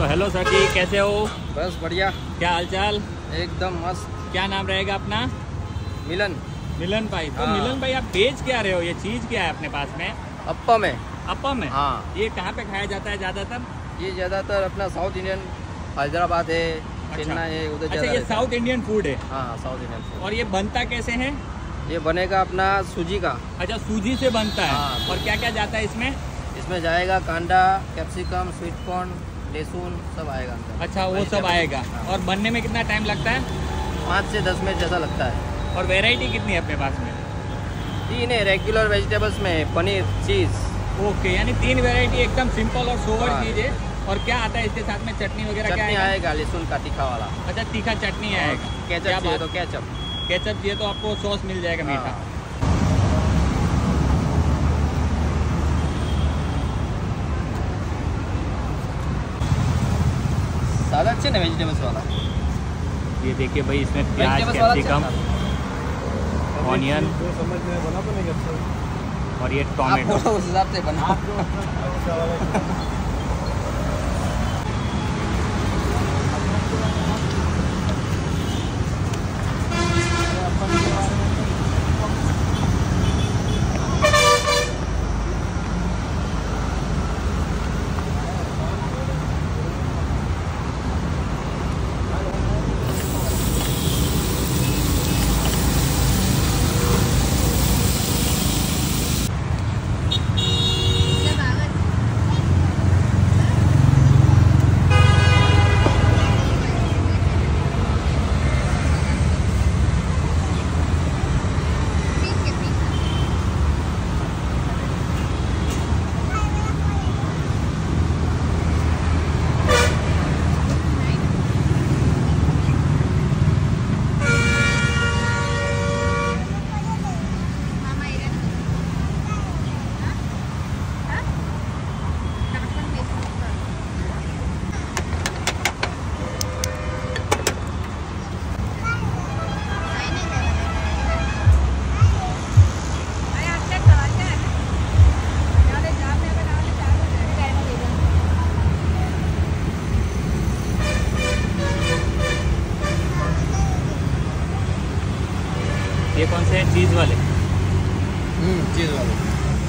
तो hello sir जी, कैसे हो? बस बढ़िया। क्या हालचाल? एकदम मस्त। क्या नाम रहेगा अपना? मिलन। मिलन भाई। तो हाँ। मिलन भाई, आप बेच क्या रहे हो? ये चीज़ क्या है अपने पास में? अप्पम है। अप्पम है? हाँ। ये कहाँ पे खाया जाता है ज़्यादातर? ये ज़्यादातर अपना साउथ इंडियन, हैदराबाद है, चेन्नई है, उधर अच्छा, ज़्यादा ये रहता है। साउथ इंडियन फूड है। हाँ, साउथ इंडियन फूड। और ये बनता कैसे है? ये बनेगा अपना सूजी का। अच्छा, सूजी से बनता है। हाँ। और क्या क्या जाता है इसमें? इसमें जाएगा कांदा, कैप्सिकम, स्वीट कॉर्न, लहसुन सब आएगा अंदर। अच्छा, वो सब आएगा। हाँ। और बनने में कितना टाइम लगता है? 5 से 10 मिनट ज़्यादा लगता है। और वेराइटी कितनी है अपने पास में? 3 है रेगुलर वेजिटेबल्स में, पनीर, चीज़। ओके, यानी 3 वेराइटी, एकदम सिंपल और सोवर हाँ। चीज़ है। और क्या आता है इसके साथ में? चटनी वगैरह क्या चटनी आएगा? आएगा लहसुन का तीखा वाला। अच्छा, तीखा चटनी आएगा। केचप क्या चाहिए बात? तो केचप। केचप चाहिए तो आपको सॉस मिल जाएगा मीठा। हाँ। सादा अच्छे ना वेजिटेबल्स वाला। ये देखिए भाई, इसमें प्याज, वेजिटेबल्स वाला कैप्सिकम, अच्छा ऑनियन समझ में बना तो नहीं अच्छा। और ये आप टोमेटो। बोलो उस हिसाब से बना। अच्छा वाला ये कौन से हैं? चीज़ वाले? चीज़ वाला।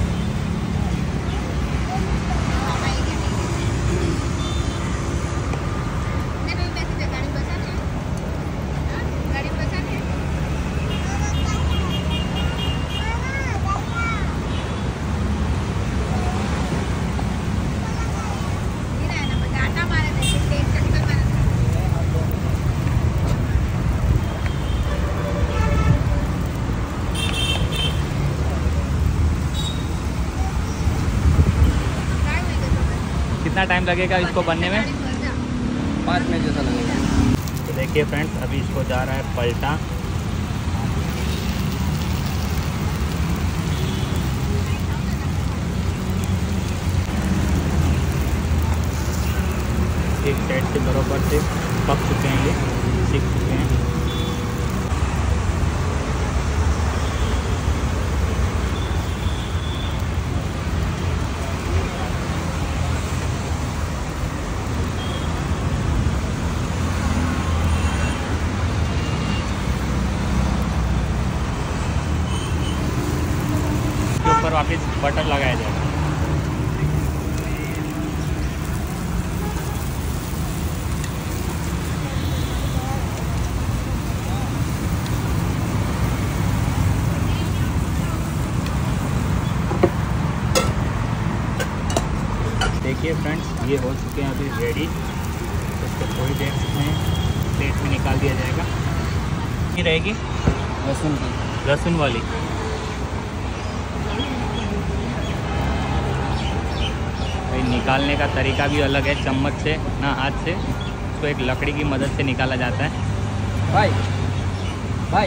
कितना टाइम लगेगा इसको बनने में? 5 मिनट जैसा लगेगा। तो देखिए फ्रेंड्स, अभी इसको जा रहा है पलटा। एक साइड से बराबर से पक चुके हैं, ये सीख चुके हैं। ऊपर वापस बटर लगाया जाएगा। देखिए फ्रेंड्स, ये हो चुके हैं अभी रेडी। तो इसको थोड़ी देर में प्लेट में निकाल दिया जाएगा। ये रहेगी लहसुन की। लहसुन वाली। भाई, निकालने का तरीका भी अलग है, चम्मच से ना हाथ से। इसको एक लकड़ी की मदद से निकाला जाता है। भाई भाई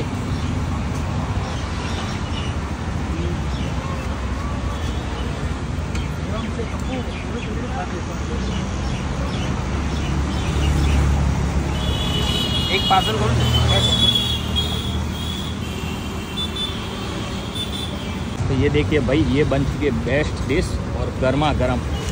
एक पार्सल करो। तो ये देखिए भाई, ये बन चुकी है बेस्ट डिश और गर्मा गर्म।